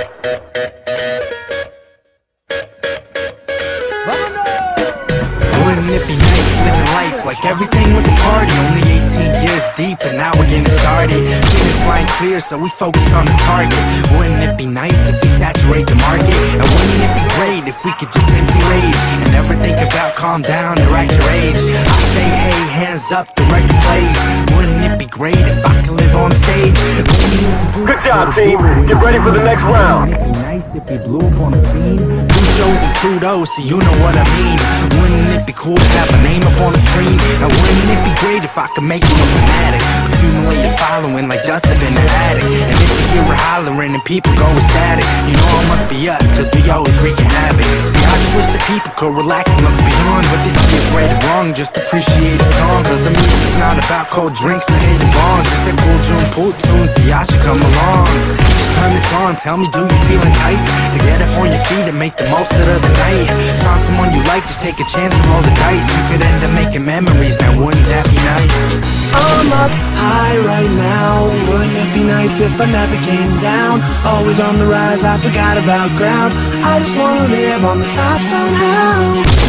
Wouldn't it be nice living life like everything was a party? Only 18 years deep and now we're getting started. Finish line clear so we focus on the target. Wouldn't it be nice if we saturate the market? And wouldn't it be great if we could just simply rage and never think about calm down or at your age? I say hey, hands up, the record plays. Wouldn't it be great if I could live on stage? Good job, team. Get ready for the next round. Wouldn't it be nice if we blew up on the scene? Two shows and kudos, so you know what I mean. Wouldn't it be cool to have a name up on the screen? And wouldn't it be great if I could make you a fanatic? Accumulate a following like dust up in the attic. And if you hear her hollering and people go ecstatic, you know it must be us, cause we always wreaking havoc. See, I just wish the people could relax and look beyond what this is right or wrong. Just appreciate the song, cause the music's not about cold drinks and hating bonds. It's the cool June pool tunes, so y'all should come along. Turn this on, tell me, do you feel enticed to get up on your feet and make the most of the night? Find someone you like, just take a chance and roll the dice. You could end up making memories, now wouldn't that be nice? I'm up high right now. Wouldn't it be nice if I never came down? Always on the rise, I forgot about ground. I just wanna live on the top somehow.